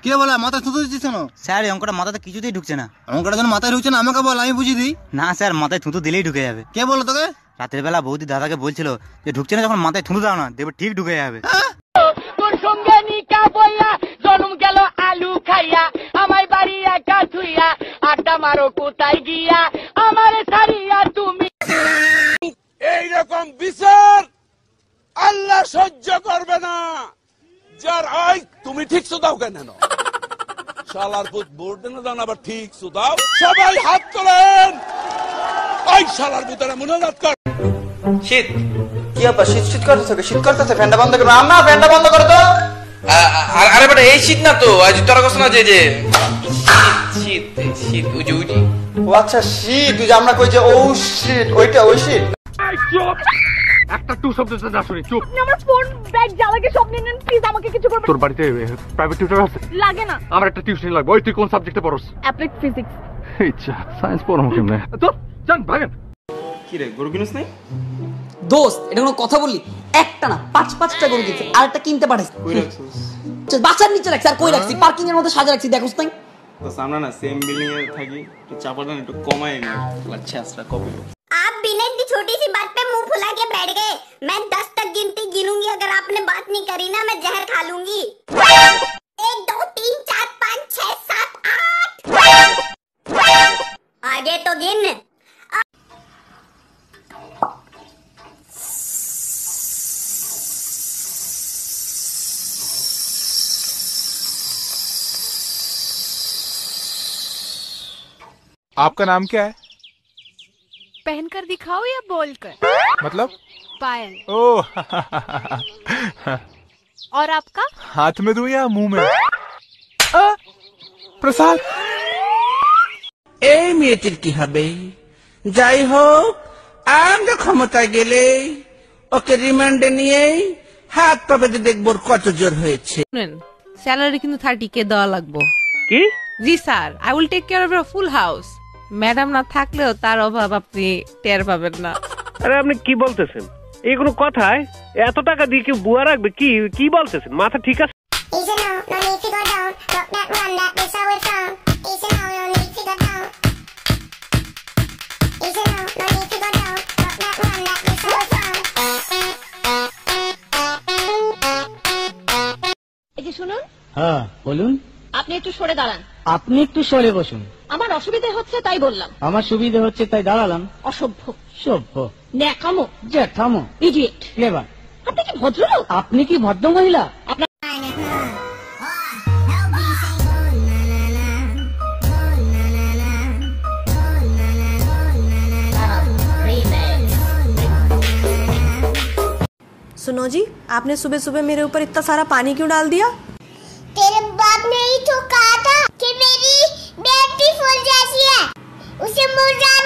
কে বলে মাথায় থুতু দিচ্ছিস কেন? স্যার এই অঙ্কটা মাথাতে কিছুতেই ঢুকছে না। অঙ্কটা যেন মাথায় ঢুকছে না আমাকে বল, আমি বুঝিয়ে দিই। না স্যার, মাথায় থুতু দিলেই ঢুকে যাবে। কে বলো তোকে? রাতের বেলা বৌদি দাদাকে বলছিল যে ঢুকছে না, যখন মাথায় থুতু দাও না দেখবে ঠিক ঢুকে যাবে। তোর সঙ্গে নিকা বইয়া জন্ম গেল আলু খাইয়া, আমার বাড়ি একা থুইয়া আড্ডা মারো কোথায় গিয়া, আমার সারিয়া তুমি। এইরকম বিচার আল্লাহ সহ্য করবে না। যার আই তুমি ঠিক দাও কেন? শালার পুত ভোট দেন দাও আবার ঠিক দাও। সবাই হাত তোলেন। ওই শালার পুতেরা মনোজাত কর। শীত কি আপা শীত শীত করতেছে? শীত করতেছে, ফ্যানটা বন্ধ করো। আম্মা ফ্যানটা বন্ধ করো তো। আরে বেটা এই শীত না তো, আজ তোরা কষ্ট না যে শীত শীত উজি উজি। ও আচ্ছা শীত, তুই যে আমরা কই যে ও শীত, ওইটা ওই শীত। একটা টু শব্দটা না শুনি চুপ। আমার ফোন ব্যাগ জ্বালাকে সব নিয়ে নেন প্লিজ, আমাকে কিছু করবেন। তোর বাড়িতে প্রাইভেট টিউটর আছে? লাগে না। আমার একটা টিউশন লাগবে। ওই তুই কোন সাবজেক্টে পড়ছ? Applied physics. আচ্ছা সায়েন্স পড়ামু কেমনে? তো জান ভাগেন। কি রে গরু কিনছ নাই? দোস্ত এটা কোনো কথা বললি? একটা না পাঁচটা গরু কিনছে, আরেকটা কিনতে পারিস। কই রাখছস? বাসার নিচে রাখছি। আর কই রাখছি? পার্কিং এর মধ্যে সাজা রাখছি, দেখোস নাই? তো সামনে না সেম বিল্ডিং এ থাকি, একটু চাপাটা একটু কমাই নি। আচ্ছা আচ্ছা কপি। आप बिना इतनी छोटी सी बात पे मुंह फुला के बैठ गए। मैं 10 तक गिनती गिनूंगी, अगर आपने बात नहीं करी ना मैं जहर खा लूंगी। 1 2 3 4 5 6 7 8। आगे तो गिन। आपका नाम क्या है? पहनकर दिखाओ या बोलकर? मतलब? पायल। ओह और आपका? हाथ में दूं या मुंह में? प्रसाद। এই মেয়েটির কি হবে? যাই হোক আমরা ক্ষমতায় গেলে ওকে রিমান্ডে নিয়ে হাত পা বেঁধে দেখব কত জোর হয়েছে। স্যালারি কিন্তু 30K দেওয়া লাগবে। কি? জি sir, I will take care of your full house. Madam না থাকলেও তার অভাব আপনি টের পাবেন না। আরে আপনি কি বলতেছেন? এই কোনো কথায় এত টাকা দিয়ে কি বুয়া রাখবে? কি কি বলতেছেন? মাথা ঠিক আছে? এই যে শুনুন। হ্যাঁ বলুন। আপনি একটু সরে দাঁড়ান। আপনি একটু সরে বসুন। আমার অসুবিধা হচ্ছে তাই বললাম। আমার সুবিধা হচ্ছে তাই দাঁড়ালাম। অসভ্য, সভ্য, ন্যাকামো, জ্যাঠামো, ইডিয়েট। ক্লেভার। আপনি কি ভদ্রলোক? আপনি কি ভদ্র মহিলা? আপনার सुनो जी, आपने सुबह सुबह मेरे ऊपर इतना सारा पानी क्यों डाल दिया? तेरे बाप ने ही तो कहा था कि मेरी बैटरी फुल जैसी है, उसे मुर्जा